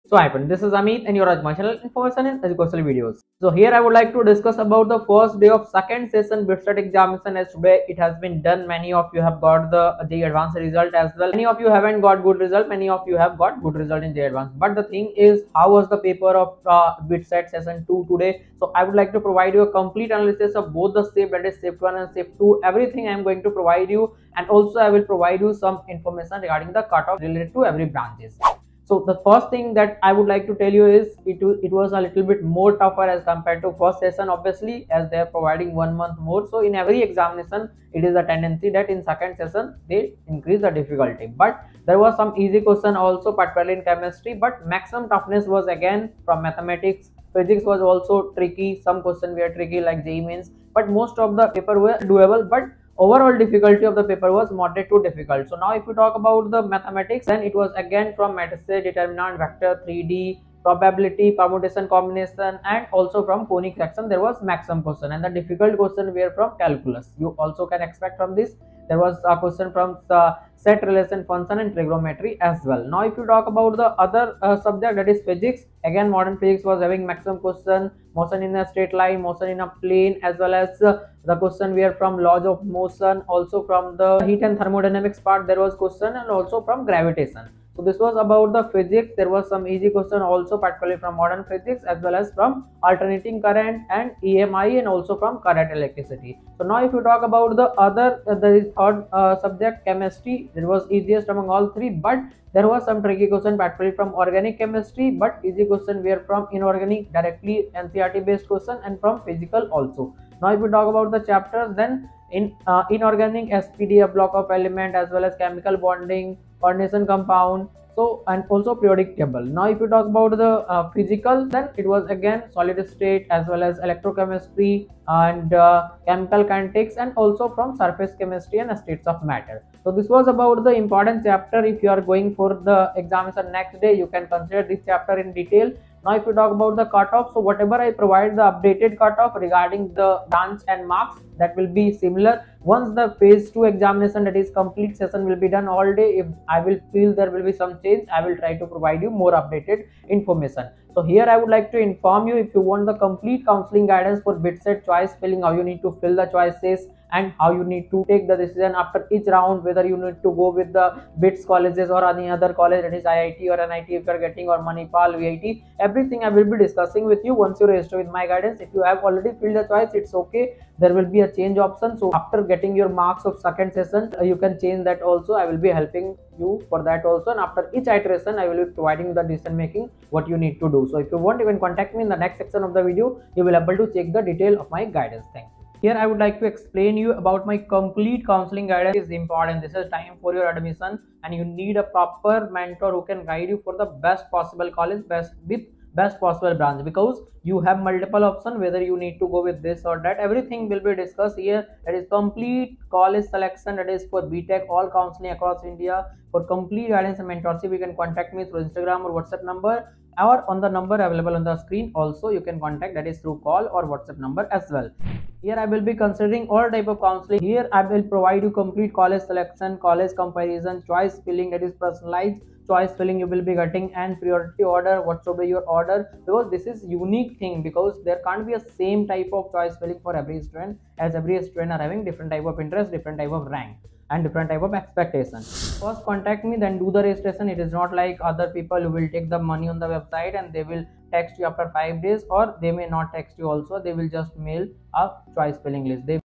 So hi friends, this is Amit and you're at my channel Information in Educational Videos. So here I would like to discuss about the first day of second session BITSAT examination, as today it has been done. Many of you have got the advanced result as well. Many of you haven't got good result. Many of you have got good result in J advanced. But the thing is, how was the paper of BITSAT session 2 today? So I would like to provide you a complete analysis of both the SIFT, that is SIFT 1 and SIFT 2. Everything I am going to provide you, and also I will provide you some information regarding the cutoff related to every branches. So the first thing that I would like to tell you is it was a little bit more tougher as compared to first session, obviously, as they are providing 1 month more. So in every examination it is a tendency that in second session they increase the difficulty, but there was some easy question also, particularly in chemistry, but maximum toughness was again from mathematics. Physics was also tricky, some questions were tricky like JEE Mains, but most of the paper were doable. But overall difficulty of the paper was moderate to difficult. So now if you talk about the mathematics, then it was again from matrices, determinant, vector, 3D, probability, permutation, combination, and also from conic section there was maximum question, and the difficult question were from calculus. You also can expect from this. There was a question from set relation function and trigonometry as well. Now if you talk about the other subject, that is physics, again modern physics was having maximum question, motion in a straight line, motion in a plane, as well as the question were from laws of motion, also from the heat and thermodynamics part there was question, and also from gravitation. So this was about the physics. There was some easy question also, particularly from modern physics, as well as from alternating current and EMI, and also from current electricity. So now if you talk about the other the third subject, chemistry, it was easiest among all three, but there was some tricky question, particularly from organic chemistry, but easy question were from inorganic, directly NCERT based question, and from physical also. Now if we talk about the chapters, then in inorganic, SPD, a block of element, as well as chemical bonding, coordination compound, so, and also periodic table. Now if you talk about the physical, then it was again solid state, as well as electrochemistry and chemical kinetics, and also from surface chemistry and states of matter. So this was about the important chapter. If you are going for the examination next day, you can consider this chapter in detail. Now if you talk about the cutoff, so whatever I provide the updated cutoff regarding the branch and marks, that will be similar. Once the phase 2 examination, that is complete session, will be done all day, if I will feel there will be some change, I will try to provide you more updated information. So here I would like to inform you, if you want the complete counseling guidance for BITSAT choice filling, how you need to fill the choices and how you need to take the decision after each round, whether you need to go with the BITS colleges or any other college, that is IIT or NIT if you are getting, or Manipal, VIT, everything I will be discussing with you once you register with my guidance. If you have already filled the choice, it's okay, there will be a change option. So after getting your marks of second session, you can change that also. I will be helping you for that also, and after each iteration I will be providing the decision making what you need to do. So if you want, you can contact me in the next section of the video. You will be able to check the detail of my guidance. Thank you. Here I would like to explain you about my complete counseling guidance. Is important. This is time for your admission, and you need a proper mentor who can guide you for the best possible college, best possible branch, because you have multiple options whether you need to go with this or that. Everything will be discussed here. That is complete college selection, that is for BTech, all counseling across India. For complete guidance and mentorship, you can contact me through Instagram or WhatsApp number, or on the number available on the screen. Also you can contact, that is through call or WhatsApp number as well. Here I will be considering all type of counseling. Here I will provide you complete college selection, college comparison, choice filling, that is personalized choice filling you will be getting, and priority order, what should be your order, because this is unique thing, because there can't be a same type of choice filling for every student, as every student are having different type of interest, different type of rank, and different type of expectation. First contact me, then do the registration. It is not like other people who will take the money on the website and they will text you after 5 days, or they may not text you also, they will just mail a choice filling list. They